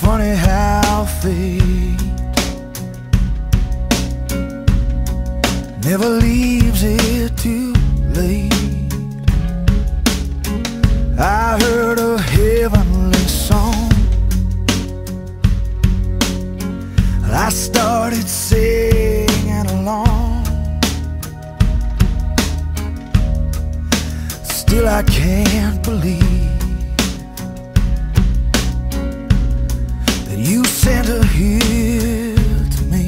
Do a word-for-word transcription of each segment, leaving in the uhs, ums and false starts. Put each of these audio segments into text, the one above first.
funny how fate never leaves it too late. I heard a heavenly song, I started singing along. Still I can't believe that you sent her here to me.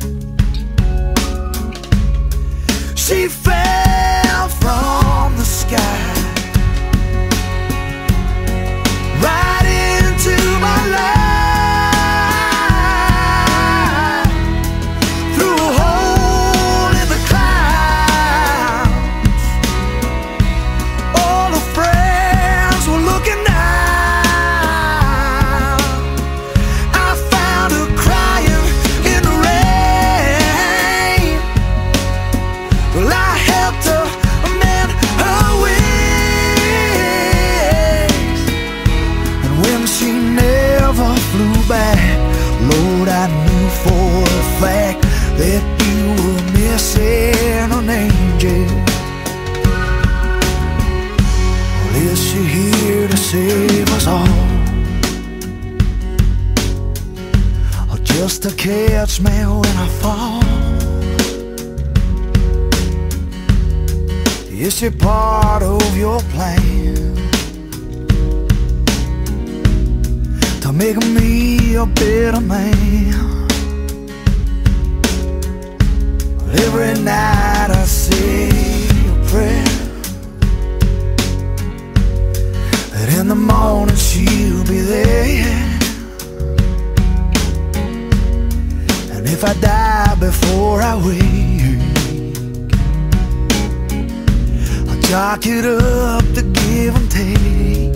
She fell from the sky right into my life, through a hole in the clouds. All her friends were looking out. I found her crying in the rain. Well, I helped her mend her wings, and when she never flew back, Lord, I knew for a fact that you were missing an angel. Well, is she here to save us all, or just to catch me when I fall? Is she part of your plan to make me a better man? Every night I say a prayer that in the morning she'll be there. And if I die before I wake, I'll chalk it up to give and take.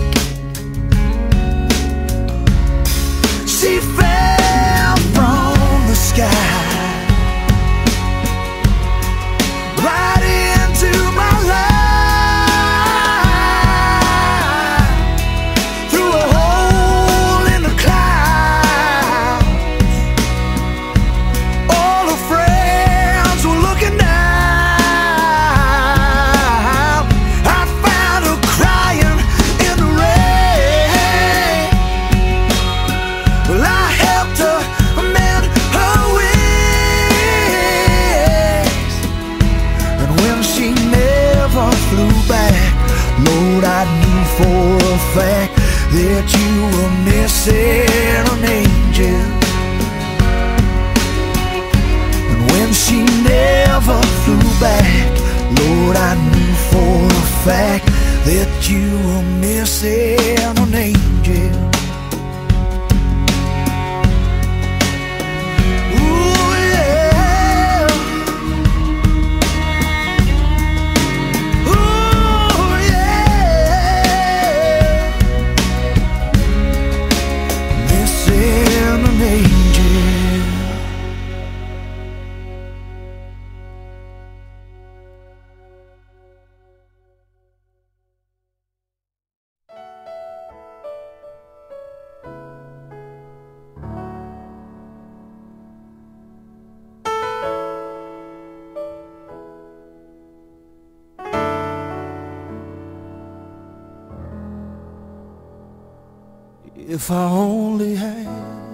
She fell from the sky right into my life, through a hole in the clouds. All her friends were looking out. I found her crying in the rain. Well, I helped her mend her wings, and when she never flew back, Lord, I knew for a fact that you were missing an angel. And when she never flew back, Lord, I knew for a fact that you were missing an angel. Ooh, yeah. Ooh, yeah. Missing an angel. If I only had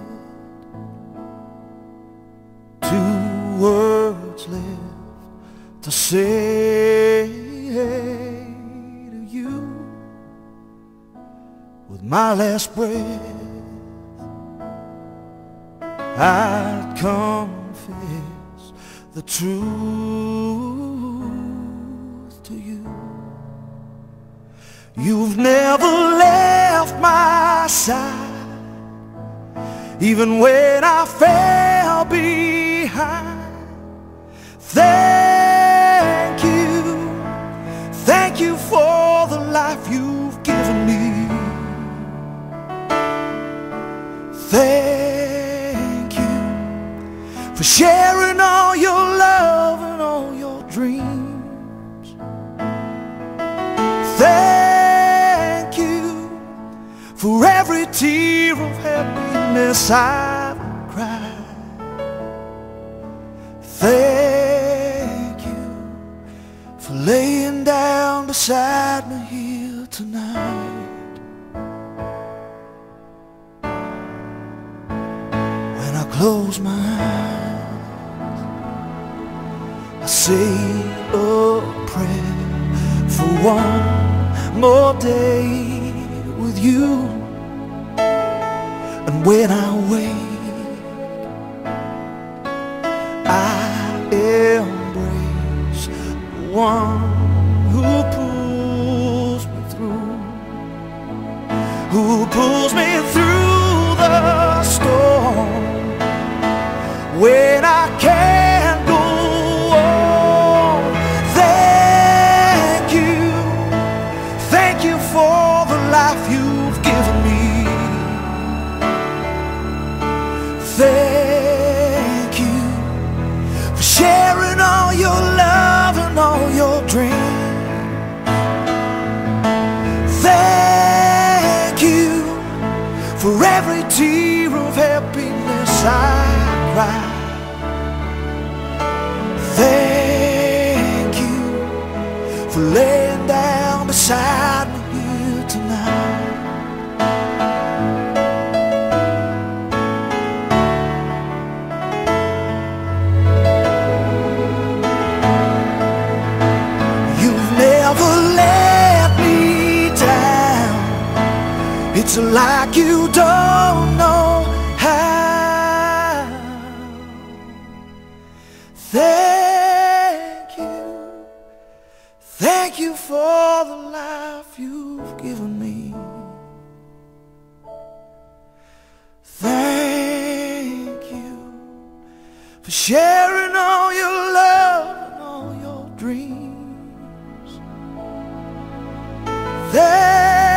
two words left to say to you with my last breath, I'd confess the truth to you. You've never left my side, even when I fell behind. Thank you, thank you for the life you've given me. Thank you for sharing all your love and all your dreams. Thank you for every tear of happiness happiness I've cried. Thank you for laying down beside me here tonight. When I close my eyes, I say a prayer for one more day with you. And when I wake, I embrace the one who pulls me through, who pulls me through the storm when I can't go on. Thank you, thank you for the life you've given me. Thank you for sharing all your love and all your dreams. Thank you for every tear of happiness I cry. Thank you for laying down beside me here tonight. It's like you don't know how. Thank you, thank you for the life you've given me. Thank you for sharing all your love and all your dreams. Thank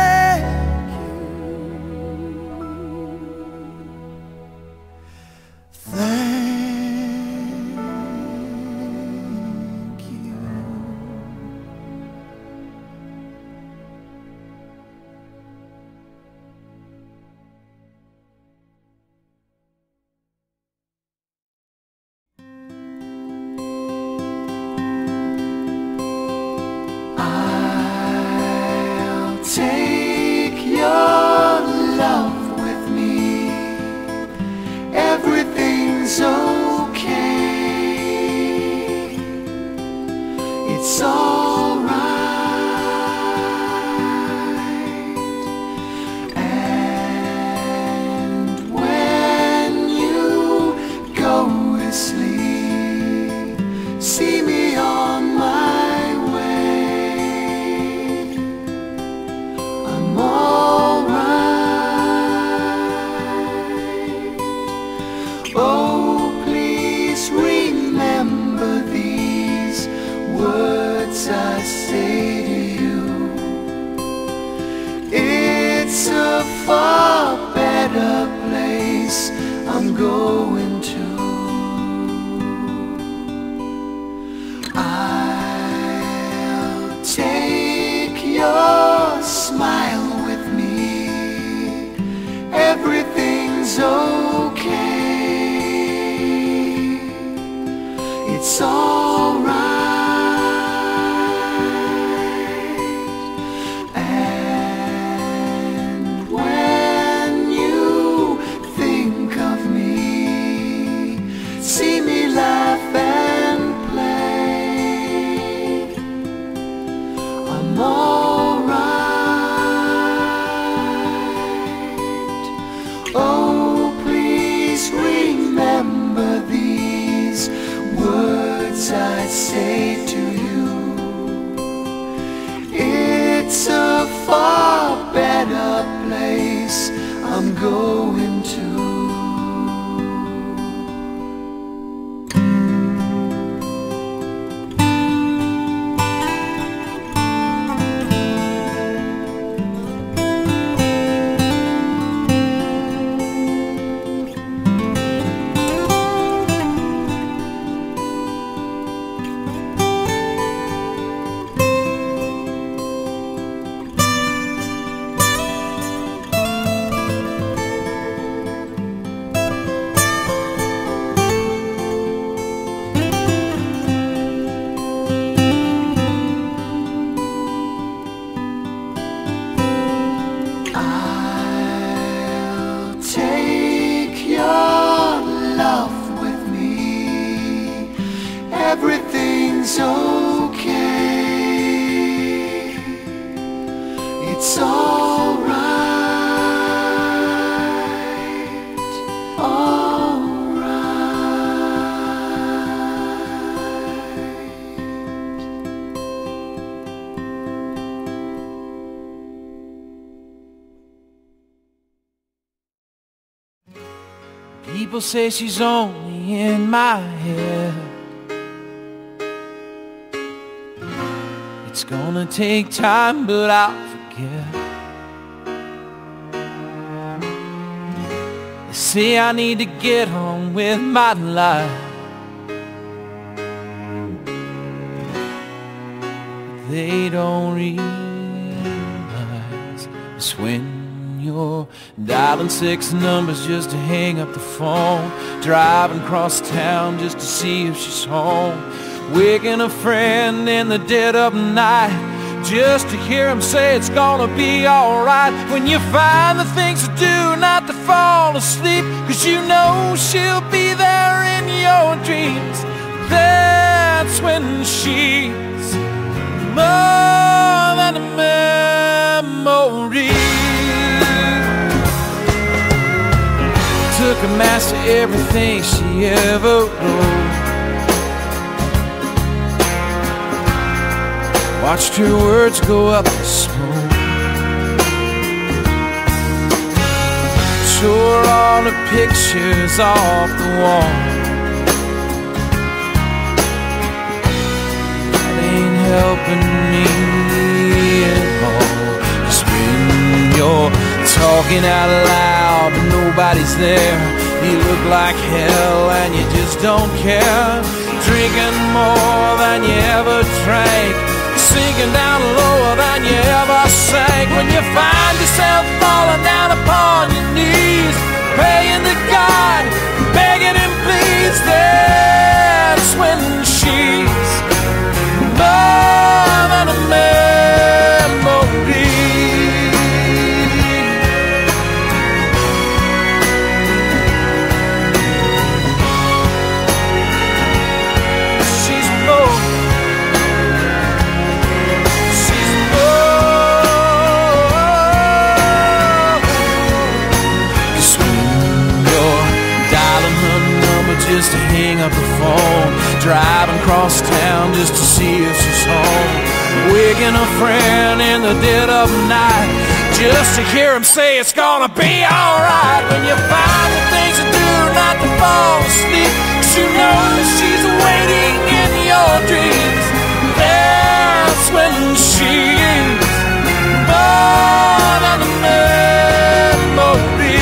take your love with me. Everything's okay. It's all right. And when you go to sleep, see me on my I say to you, it's a far better place I'm going to. I'll take your smile with me. Everything's okay. It's all right. I say to you, it's a far better place I'm going to. everything's okay. It's all right, all right. People say she's only in my head. It's gonna take time, but I'll forget. They say I need to get on with my life, but they don't realize it's when you're dialing six numbers just to hang up the phone, driving across town just to see if she's home, waking a friend in the dead of night just to hear him say it's gonna be alright. When you find the things to do not to fall asleep, 'cause you know she'll be there in your dreams, that's when she's more than a memory. Took a master everything she ever wrote, watched her words go up in smoke, tore all the pictures off the wall. That ain't helping me at all. 'Cause when you're talking out loud but nobody's there, you look like hell and you just don't care. Drinking more than you ever drank, sinking down lower than you ever sank. When you find yourself falling down upon your knees, praying to God, begging him please, that's when she's more than a memory. Just to hang up the phone, driving across town just to see if she's home, waking a friend in the dead of night just to hear him say it's gonna be alright. When you find the things to do not to fall asleep, 'cause you know she's waiting in your dreams, that's when she's more than a memory.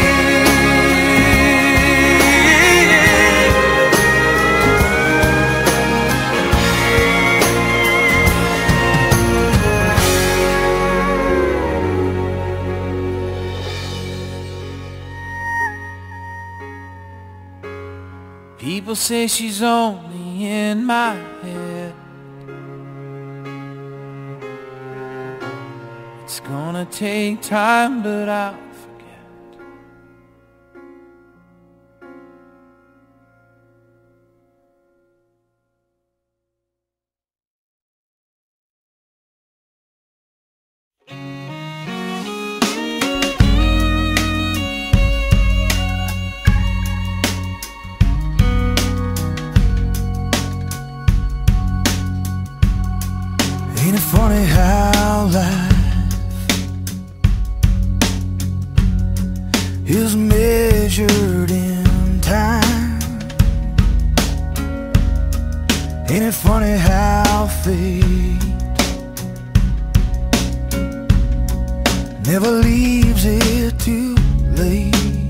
People say she's only in my head. It's gonna take time, but I'll forget. Ain't it funny how life is measured in time? Ain't it funny how fate never leaves it too late?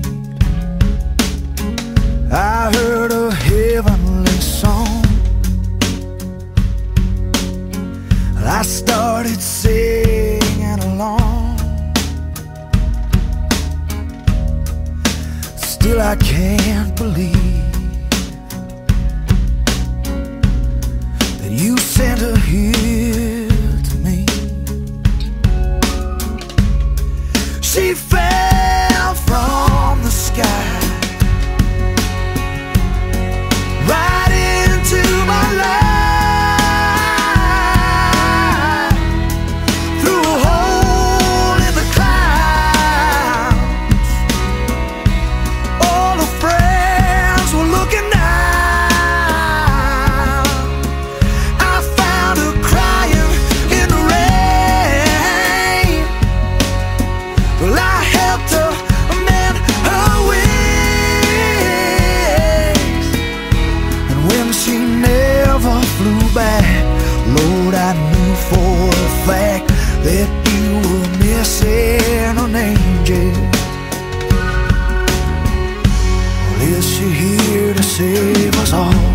I heard a heavenly song, I started singing along. Still I can't believe that you sent her here to me. She fell from the sky right into my life. flew back, Lord, I knew for a fact that you were missing an angel. Well, is she here to save us all,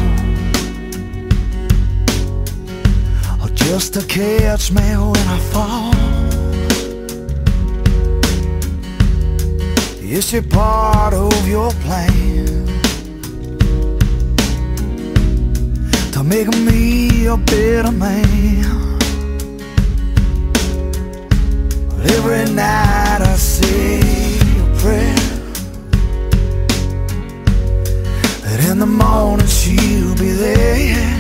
or just to catch me when I fall? Is she part of your plan to make me a better man? Every night I say a prayer that in the morning she'll be there.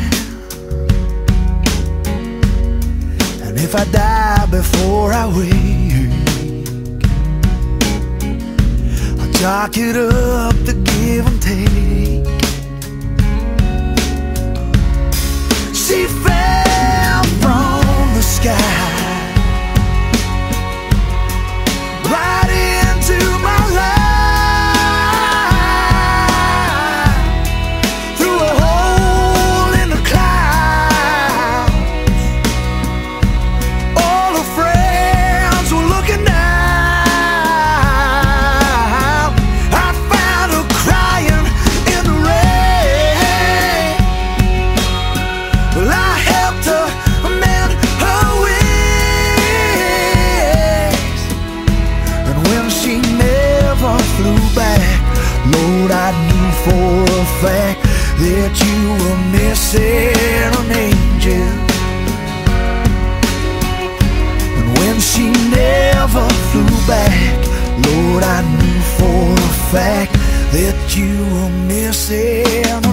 And if I die before I wake, I'll chalk it up to give and take. She fell from the sky right into my life, through a hole in the clouds. All her friends were looking down. I found her crying in the rain. Well, I helped her mend her wings, and when she never flew back, Lord, I knew for a fact that you were missing an angel. And when she never flew back, Lord, I knew for a fact that you were missing